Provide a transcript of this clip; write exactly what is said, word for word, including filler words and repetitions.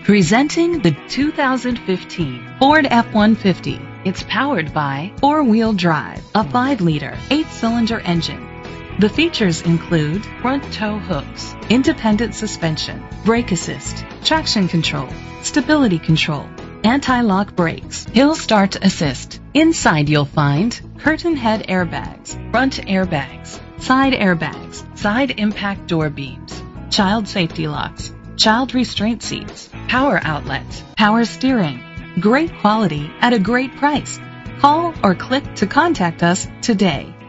Presenting the two thousand fifteen Ford F one fifty. It's powered by four-wheel drive, a five liter, eight-cylinder engine. The features include front tow hooks, independent suspension, brake assist, traction control, stability control, anti-lock brakes, hill start assist. Inside you'll find curtain head airbags, front airbags, side airbags, side impact door beams, child safety locks, child restraint seats, power outlets, power steering. Great quality at a great price. Call or click to contact us today.